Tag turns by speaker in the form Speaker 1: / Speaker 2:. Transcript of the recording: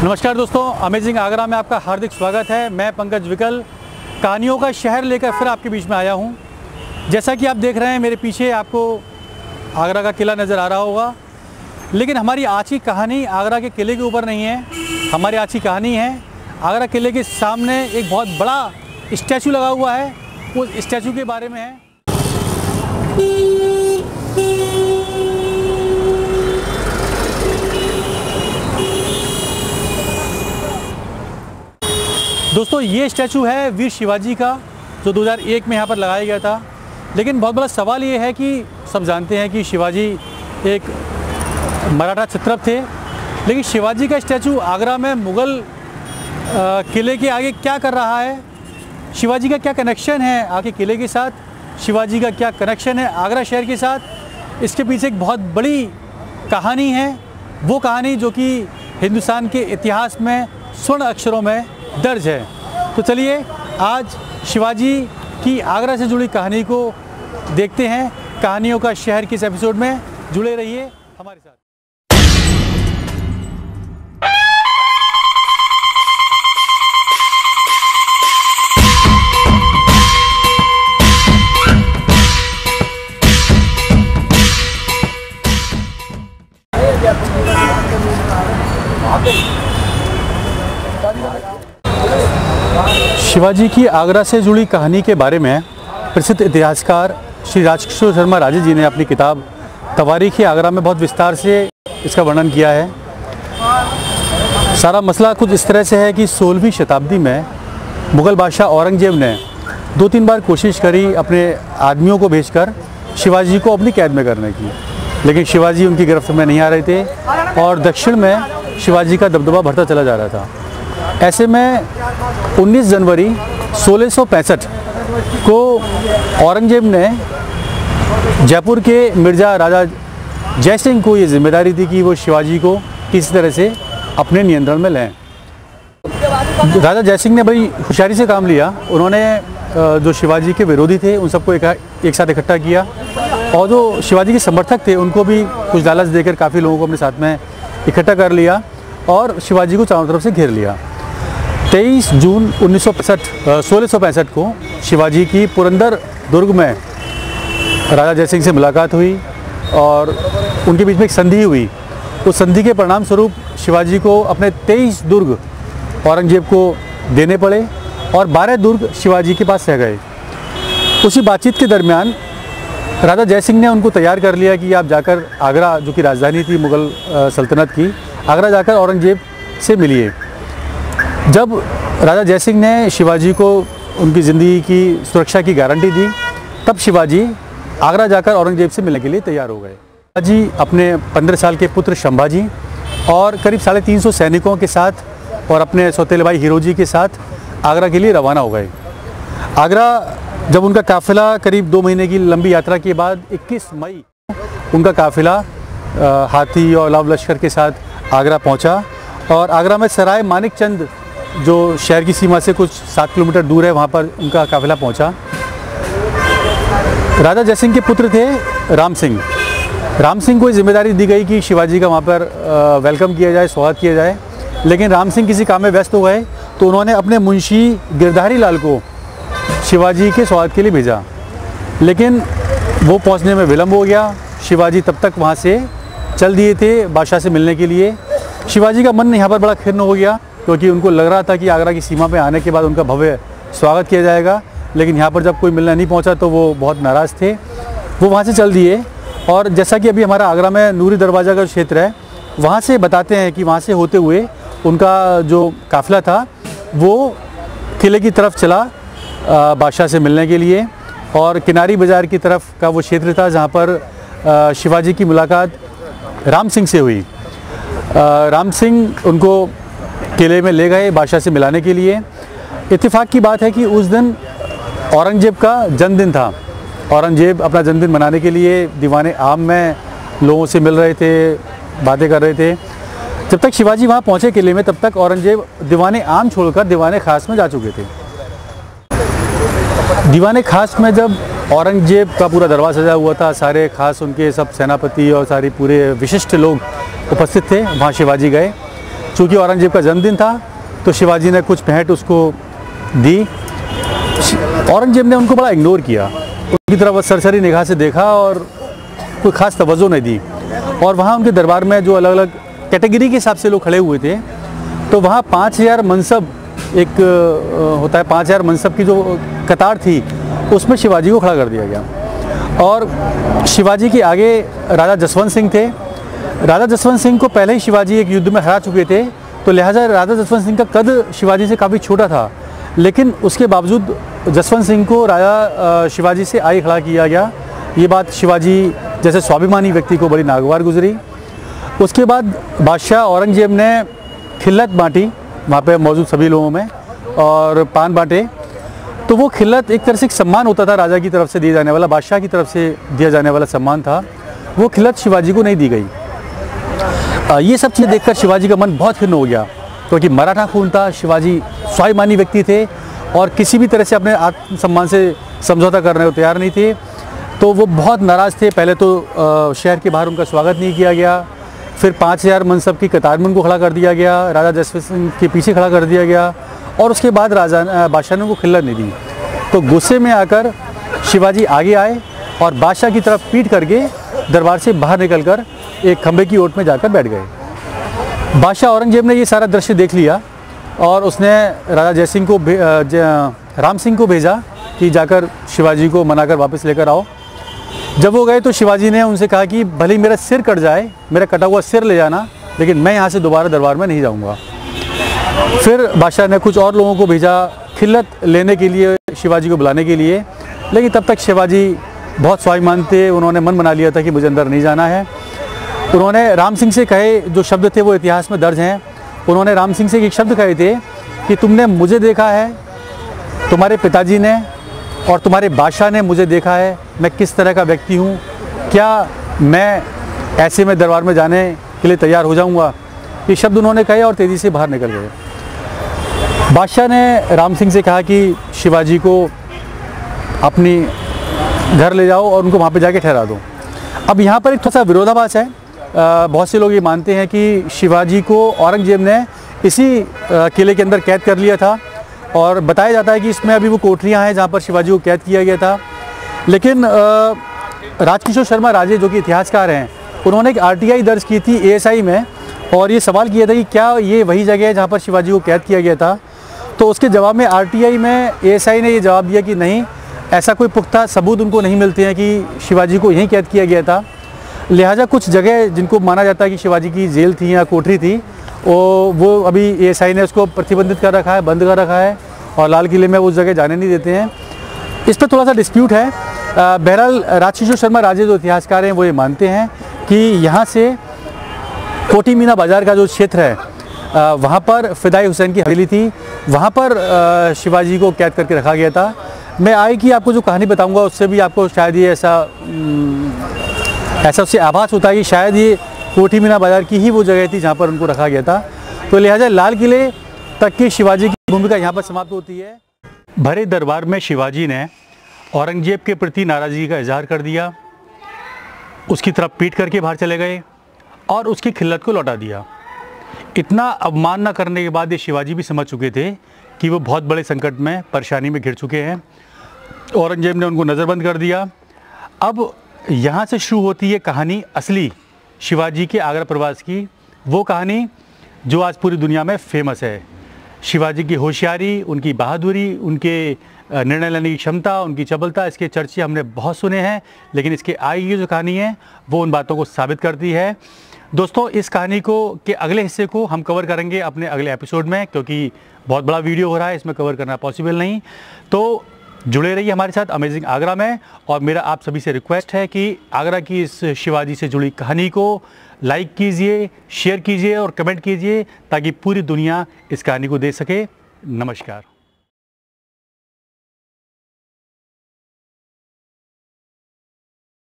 Speaker 1: नमस्कार दोस्तों, अमेजिंग आगरा में आपका हार्दिक स्वागत है। मैं पंकज विकल कहानियों का शहर लेकर फिर आपके बीच में आया हूं। जैसा कि आप देख रहे हैं मेरे पीछे आपको आगरा का किला नज़र आ रहा होगा, लेकिन हमारी आज की कहानी आगरा के किले के ऊपर नहीं है। हमारी आज की कहानी है आगरा किले के सामने एक बहुत बड़ा स्टैचू लगा हुआ है, उस स्टैचू के बारे में है। दोस्तों, ये स्टैचू है वीर शिवाजी का, जो 2001 में यहाँ पर लगाया गया था। लेकिन बहुत बड़ा सवाल ये है कि सब जानते हैं कि शिवाजी एक मराठा क्षत्रप थे, लेकिन शिवाजी का स्टैचू आगरा में मुग़ल किले के आगे क्या कर रहा है? शिवाजी का क्या कनेक्शन है आगे किले के साथ? शिवाजी का क्या कनेक्शन है आगरा शहर के साथ? इसके पीछे एक बहुत बड़ी कहानी है, वो कहानी जो कि हिंदुस्तान के इतिहास में स्वर्ण अक्षरों में दर्ज है। तो चलिए आज शिवाजी की आगरा से जुड़ी कहानी को देखते हैं। कहानियों का शहर के इस एपिसोड में जुड़े रहिए हमारे साथ। शिवाजी की आगरा से जुड़ी कहानी के बारे में प्रसिद्ध इतिहासकार श्री राजकिशोर शर्मा राजे जी ने अपनी किताब तवारीख़ आगरा में बहुत विस्तार से इसका वर्णन किया है। सारा मसला कुछ इस तरह से है कि 16वीं शताब्दी में मुग़ल बादशाह औरंगज़ेब ने 2-3 बार कोशिश करी अपने आदमियों को भेजकर शिवाजी को अपनी कैद में करने की, लेकिन शिवाजी उनकी गिरफ्त में नहीं आ रहे थे और दक्षिण में शिवाजी का दबदबा बढ़ता चला जा रहा था। ऐसे में 19 जनवरी 1665 को औरंगज़ेब ने जयपुर के मिर्ज़ा राजा जय सिंह को ये जिम्मेदारी दी कि वो शिवाजी को किसी तरह से अपने नियंत्रण में लें। राजा जय सिंह ने बड़ी होशियारी से काम लिया। उन्होंने जो शिवाजी के विरोधी थे उन सबको एक साथ इकट्ठा किया और जो शिवाजी के समर्थक थे उनको भी कुछ लालच देकर काफ़ी लोगों को अपने साथ में इकट्ठा कर लिया और शिवाजी को चारों तरफ से घेर लिया। 23 जून 1665 को शिवाजी की पुरंदर दुर्ग में राजा जय सिंह से मुलाकात हुई और उनके बीच में एक संधि हुई। उस संधि के परिणाम स्वरूप शिवाजी को अपने 23 दुर्ग औरंगज़ेब को देने पड़े और 12 दुर्ग शिवाजी के पास रह गए। उसी बातचीत के दरमियान राजा जय सिंह ने उनको तैयार कर लिया कि आप जाकर आगरा, जो कि राजधानी थी मुग़ल सल्तनत की, आगरा जाकर औरंगज़ेब से मिलिए। जब राजा जय सिंह ने शिवाजी को उनकी ज़िंदगी की सुरक्षा की गारंटी दी, तब शिवाजी आगरा जाकर औरंगज़ेब से मिलने के लिए तैयार हो गए। शिवाजी अपने 15 साल के पुत्र शंभाजी और करीब 350 सैनिकों के साथ और अपने सौतेले भाई हीरोजी के साथ आगरा के लिए रवाना हो गए। आगरा जब उनका काफ़िला करीब 2 महीने की लंबी यात्रा के बाद 21 मई उनका काफ़िला हाथी और लाव लश्कर के साथ आगरा पहुंचा और आगरा में सराय मानिक चंद, जो शहर की सीमा से कुछ 7 किलोमीटर दूर है, वहाँ पर उनका काफ़िला पहुँचा। राजा जय सिंह के पुत्र थे राम सिंह। राम सिंह को जिम्मेदारी दी गई कि शिवाजी का वहाँ पर वेलकम किया जाए, स्वागत किया जाए, लेकिन राम सिंह किसी काम में व्यस्त हो गए तो उन्होंने अपने मुंशी गिरधारी लाल को शिवाजी के स्वागत के लिए भेजा, लेकिन वो पहुँचने में विलम्ब हो गया। शिवाजी तब तक वहाँ से चल दिए थे बादशाह से मिलने के लिए। शिवाजी का मन यहाँ पर बड़ा खिन्न हो गया क्योंकि उनको लग रहा था कि आगरा की सीमा पे आने के बाद उनका भव्य स्वागत किया जाएगा, लेकिन यहाँ पर जब कोई मिलने नहीं पहुँचा तो वो बहुत नाराज़ थे। वो वहाँ से चल दिए और जैसा कि अभी हमारा आगरा में नूरी दरवाज़ा का क्षेत्र है, वहाँ से बताते हैं कि वहाँ से होते हुए उनका जो काफ़िला था वो किले की तरफ चला बादशाह से मिलने के लिए और किनारी बाज़ार की तरफ का वो क्षेत्र था जहाँ पर शिवाजी की मुलाकात राम सिंह से हुई। राम सिंह उनको किले में ले गए बादशाह से मिलाने के लिए। इत्तेफाक की बात है कि उस दिन औरंगज़ेब का जन्मदिन था। औरंगज़ेब अपना जन्मदिन मनाने के लिए दीवाने आम में लोगों से मिल रहे थे, बातें कर रहे थे। जब तक शिवाजी वहाँ पहुँचे किले में, तब तक औरंगज़ेब दीवाने आम छोड़कर दीवाने खास में जा चुके थे। दीवाने खास में जब औरंगज़ेब का पूरा दरबार सजा हुआ था, सारे खास उनके सब सेनापति और सारे पूरे विशिष्ट लोग उपस्थित थे, वहाँ शिवाजी गए। चूँकि औरंगजेब का जन्मदिन था तो शिवाजी ने कुछ भेंट उसको दी। औरंगजेब ने उनको बड़ा इग्नोर किया, उनकी तरफ सरसरी निगाह से देखा और कोई ख़ास तवज्जो नहीं दी। और वहाँ उनके दरबार में जो अलग अलग कैटेगरी के हिसाब से लोग खड़े हुए थे, तो वहाँ 5000 मनसब एक होता है, 5000 मनसब की जो कतार थी उसमें शिवाजी को खड़ा कर दिया गया। और शिवाजी के आगे राजा जसवंत सिंह थे। राजा जसवंत सिंह को पहले ही शिवाजी एक युद्ध में हरा चुके थे, तो लिहाजा राजा जसवंत सिंह का कद शिवाजी से काफ़ी छोटा था, लेकिन उसके बावजूद जसवंत सिंह को राजा शिवाजी से आगे खड़ा किया गया। ये बात शिवाजी जैसे स्वाभिमानी व्यक्ति को बड़ी नागवार गुजरी। उसके बाद बादशाह औरंगजेब ने खिल्लत बांटी वहाँ पे मौजूद सभी लोगों में और पान बांटे। तो वो खिल्लत एक तरह से एक सम्मान होता था, राजा की तरफ से दिया जाने वाला, बादशाह की तरफ से दिया जाने वाला सम्मान था। वो खिल्लत शिवाजी को नहीं दी गई। ये सब चीज़ें देखकर शिवाजी का मन बहुत खिन्न हो गया, क्योंकि मराठा खून था, शिवाजी स्वाभिमानी व्यक्ति थे और किसी भी तरह से अपने आत्मसम्मान से समझौता करने को तैयार नहीं थे। तो वो बहुत नाराज़ थे। पहले तो शहर के बाहर उनका स्वागत नहीं किया गया, फिर 5000 मनसब की कतार में उनको खड़ा कर दिया गया, राजा जसवंत सिंह के पीछे खड़ा कर दिया गया और उसके बाद बादशाह ने उनको खिल्लत नहीं दी। तो गुस्से में आकर शिवाजी आगे आए और बादशाह की तरफ पीठ करके दरबार से बाहर निकलकर एक खंबे की ओट में जाकर बैठ गए। बादशाह औरंगजेब ने ये सारा दृश्य देख लिया और उसने राजा जयसिंह को राम सिंह को भेजा कि जाकर शिवाजी को मनाकर वापस लेकर आओ। जब वो गए तो शिवाजी ने उनसे कहा कि भले मेरा सिर कट जाए, मेरा कटा हुआ सिर ले जाना, लेकिन मैं यहाँ से दोबारा दरबार में नहीं जाऊँगा। फिर बादशाह ने कुछ और लोगों को भेजा खिल्लत लेने के लिए, शिवाजी को बुलाने के लिए, लेकिन तब तक शिवाजी बहुत स्वाभिमान थे। उन्होंने मन बना लिया था कि मुझे अंदर नहीं जाना है। उन्होंने राम सिंह से कहे, जो शब्द थे वो इतिहास में दर्ज हैं, उन्होंने राम सिंह से एक शब्द कहे थे कि तुमने मुझे देखा है, तुम्हारे पिताजी ने और तुम्हारे बादशाह ने मुझे देखा है, मैं किस तरह का व्यक्ति हूँ, क्या मैं ऐसे में दरबार में जाने के लिए तैयार हो जाऊँगा। ये शब्द उन्होंने कहे और तेज़ी से बाहर निकल गए। बादशाह ने राम सिंह से कहा कि शिवाजी को अपनी घर ले जाओ और उनको वहाँ पे जाके ठहरा दो। अब यहाँ पर एक थोड़ा सा विरोधाभास है। बहुत से लोग ये मानते हैं कि शिवाजी को औरंगजेब ने इसी किले के अंदर कैद कर लिया था और बताया जाता है कि इसमें अभी वो कोठरियाँ हैं जहाँ पर शिवाजी को कैद किया गया था। लेकिन राजकिशोर शर्मा राजे, जो कि इतिहासकार हैं, उन्होंने एक RTI दर्ज की थी ASI में और ये सवाल किया था कि क्या ये वही जगह है जहाँ पर शिवाजी को कैद किया गया था। तो उसके जवाब में RTI में ASI ने ये जवाब दिया कि नहीं, ऐसा कोई पुख्ता सबूत उनको नहीं मिलते हैं कि शिवाजी को यहीं कैद किया गया था। लिहाजा कुछ जगह जिनको माना जाता है कि शिवाजी की जेल थी या कोठरी थी, वो अभी ASI ने उसको प्रतिबंधित कर रखा है, बंद कर रखा है और लाल किले में उस जगह जाने नहीं देते हैं। इस पर थोड़ा सा डिस्प्यूट है। बहरहाल राजकिशोर शर्मा राजे जो इतिहासकार हैं वो ये मानते हैं कि यहाँ से कोठी मीना बाज़ार का जो क्षेत्र है वहाँ पर फिदाई हुसैन की हवेली थी, वहाँ पर शिवाजी को कैद करके रखा गया था। मैं आगे की आपको जो कहानी बताऊंगा उससे भी आपको शायद ये ऐसा उससे आभास होता है कि शायद ये कोठी मीना बाज़ार की ही वो जगह थी जहाँ पर उनको रखा गया था। तो लिहाजा लाल किले तक की शिवाजी की भूमिका यहाँ पर समाप्त होती है। भरे दरबार में शिवाजी ने औरंगजेब के प्रति नाराज़गी का इजहार कर दिया, उसकी तरफ पीट करके बाहर चले गए और उसकी खिल्लत को लौटा दिया। इतना अवमानना करने के बाद ये शिवाजी भी समझ चुके थे कि वो बहुत बड़े संकट में, परेशानी में घिर चुके हैं। औरंगजेब ने उनको नज़रबंद कर दिया। अब यहाँ से शुरू होती है कहानी असली शिवाजी के आगरा प्रवास की, वो कहानी जो आज पूरी दुनिया में फेमस है। शिवाजी की होशियारी, उनकी बहादुरी, उनके निर्णय लेने की क्षमता, उनकी चपलता, इसके चर्चे हमने बहुत सुने हैं, लेकिन इसके आगे की जो कहानी है वो उन बातों को साबित करती है। दोस्तों, इस कहानी के अगले हिस्से को हम कवर करेंगे अपने अगले एपिसोड में, क्योंकि बहुत बड़ा वीडियो हो रहा है, इसमें कवर करना पॉसिबल नहीं। तो जुड़े रहिए हमारे साथ अमेजिंग आगरा में। और मेरा आप सभी से रिक्वेस्ट है कि आगरा की इस शिवाजी से जुड़ी कहानी को लाइक कीजिए, शेयर कीजिए और कमेंट कीजिए, ताकि पूरी दुनिया इस कहानी को देख सके। नमस्कार।